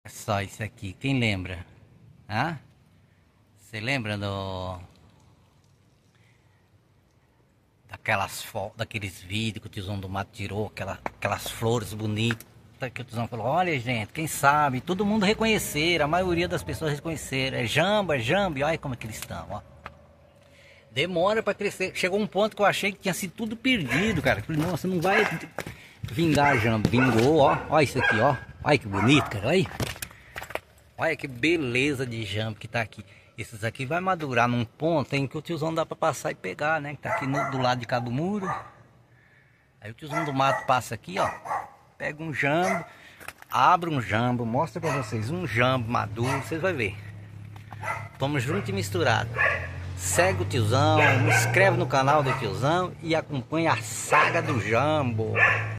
É só isso aqui. Quem lembra? Hã? Você lembra daqueles vídeos que o tiozão do mato tirou, aquelas flores bonitas que o tiozão falou, olha gente, quem sabe, todo mundo reconheceram, a maioria das pessoas reconheceram, é jambo, e olha como é que eles estão, ó. Demora pra crescer, chegou um ponto que eu achei que tinha sido tudo perdido, cara. Falei, nossa, não vai vingar jambo, vingou, ó, olha isso aqui, ó, olha que bonito, cara, olha. Olha que beleza de jambo que tá aqui. Esses aqui vai madurar num ponto em que o tiozão dá pra passar e pegar, né? Que tá aqui do lado de cá do muro. Aí o tiozão do mato passa aqui, ó. Pega um jambo, abre um jambo, mostra pra vocês um jambo maduro, vocês vão ver. Vamos junto e misturado. Segue o tiozão, inscreve no canal do tiozão e acompanha a saga do jambo.